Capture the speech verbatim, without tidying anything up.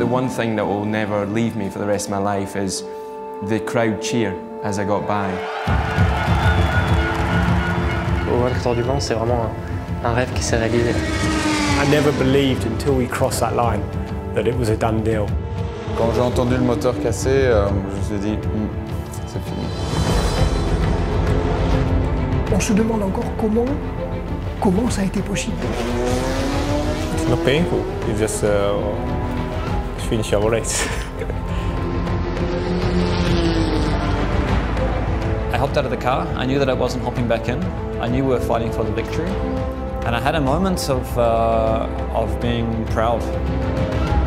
the one thing that will never leave me for the rest of my life is the crowd cheer as I got by. Au vingt-quatre heures du Mans, c'est vraiment un, un rêve qui s'est réalisé. I never believed until we crossed that line that it was a done deal. Quand j'ai entendu le moteur cassé, euh, je me suis dit, hm, c'est fini. On se demande encore comment, comment ça a été possible. It's not painful, you just uh, finish your race. I hopped out of the car. I knew that I wasn't hopping back in. I knew we were fighting for the victory. And I had a moment of, uh, of being proud.